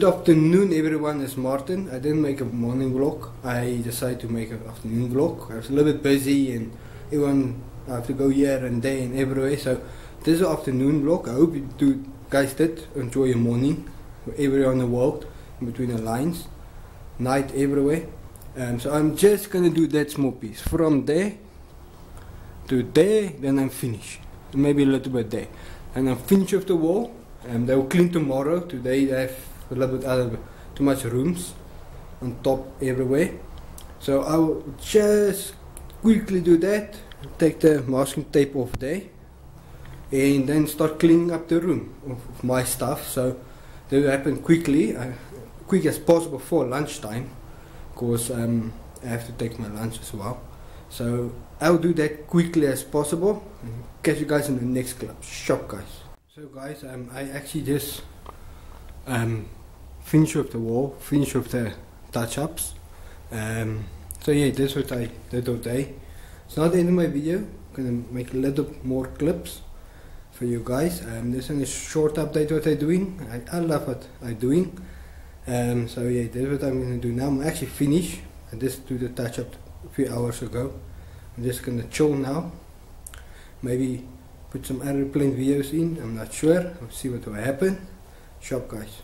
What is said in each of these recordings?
afternoon everyone, it's Martin. I didn't make a morning vlog. I decided to make an afternoon vlog. I was a little bit busy and everyone I have to go here and there and everywhere. So this is an afternoon vlog. I hope you guys did enjoy your morning everywhere in the world, in between the lines, night everywhere. So I'm just gonna do that small piece from there to there, then I'm finished. Maybe a little bit there, and I'm finished with the wall. They will clean tomorrow. Today they have a little bit too much rooms on top everywhere. So I will just quickly do that. Take the masking tape off there, and then start cleaning up the room of my stuff. So that will happen quickly, quick as possible for lunchtime, because I have to take my lunch as well. So I'll do that quickly as possible. Catch you guys in the next club shop, guys. So guys, I actually just finished with the wall, finished with the touch-ups. So yeah, that's what I did today. It's not the end of my video. I'm gonna make a little more clips for you guys. This is a short update what I'm doing. I love what I'm doing. So yeah, that's what I'm gonna do now. I'm actually finished. I just do the touch-up a few hours ago. I'm just gonna chill now. Maybe put some airplane videos in, I'm not sure. We'll see what will happen. Shop, guys.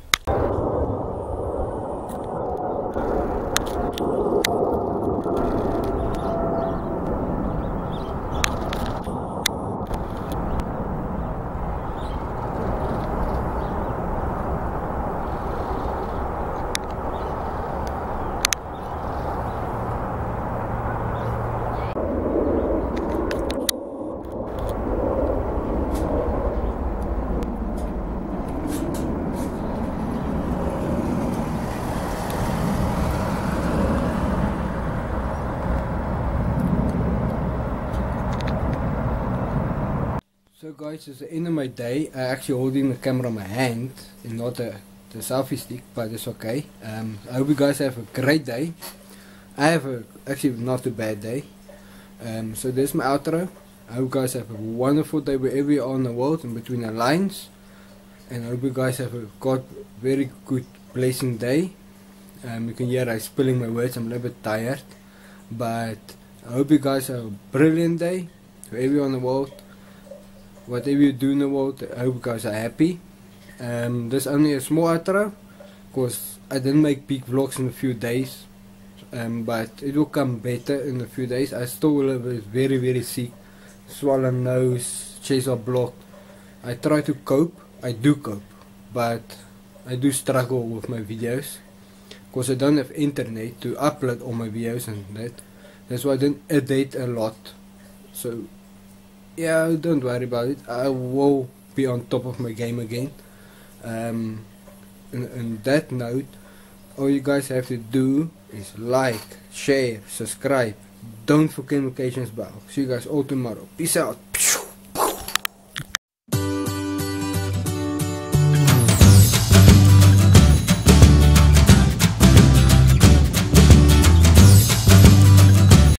So guys, it's the end of my day. I actually holding the camera in my hand and not the selfie stick, but it's okay. I hope you guys have a great day. I have actually not a bad day. So this is my outro. I hope you guys have a wonderful day wherever you are in the world, in between the lines. And I hope you guys have got very good blessing day. You can hear I'm spilling my words, I'm a little bit tired. But I hope you guys have a brilliant day wherever you are in the world. Whatever you do in the world, I hope you guys are happy. This is only a small outro, because I didn't make big vlogs in a few days, but it will come better in a few days. I still will be very sick, swollen nose, chest are blocked. I try to cope, I do cope, but I do struggle with my videos, because I don't have internet to upload all my videos and that's why I don't edit a lot. So yeah, don't worry about it. I will be on top of my game again. On that note, all you guys have to do is like, share, subscribe. Don't forget notifications bell. See you guys all tomorrow. Peace out.